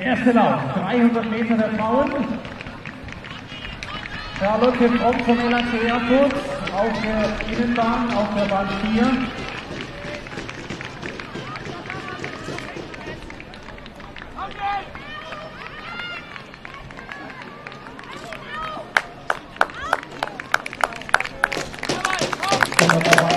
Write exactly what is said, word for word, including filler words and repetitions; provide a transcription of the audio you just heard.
Der erste Lauf, dreihundert Meter der Frauen. Charlotte Fromm vom L A C Erfurt auf der Innenbahn, auf der Bahn vier. Okay.